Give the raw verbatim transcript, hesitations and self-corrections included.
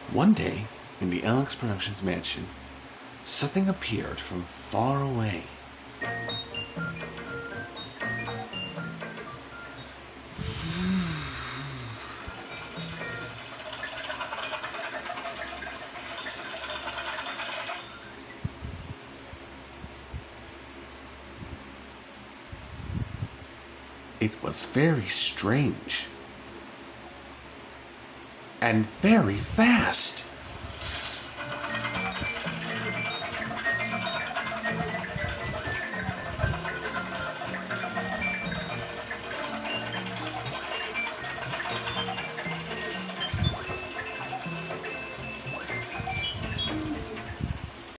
One day, in the Alex Productions mansion, something appeared from far away. It was very strange. And very fast.